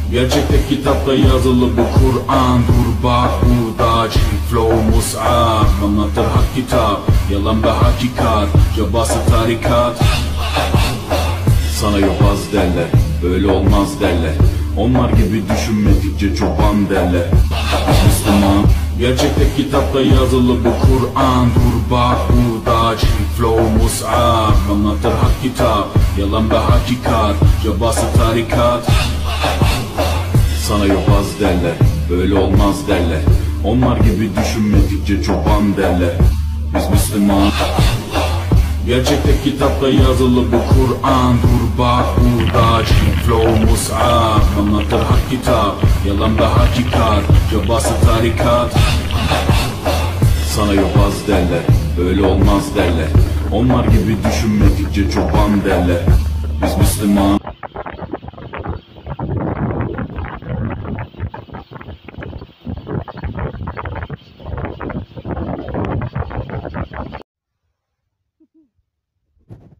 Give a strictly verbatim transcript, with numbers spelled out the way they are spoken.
Gerçekte kitapta yazılı bu Kur'an. Dur bak burada flow mus'ab, anlatır hak kitap, yalan ve hakikat, cabası tarikat. Sana yobaz derler, böyle olmaz derler. Onlar gibi düşünmedikçe çoban derler. Müslüman, gerçekte kitapta yazılı bu Kur'an. Dur bak burada flow mus'ab, anlatır hak kitap, yalan ve hakikat, cabası tarikat. Sana yobaz derler, böyle olmaz derler. Onlar gibi düşünmedikçe çoban derler. Biz Müslüman, gerçekte kitapta yazılı bu Kur'an. Dur bak burada flow mus'ab, anlatır hak kitap, yalan ve hakikat, cabası tarikat. Sana yobaz derler, böyle olmaz derler. Onlar gibi düşünmedikçe çoban derler. Biz Müslüman. Hı hı.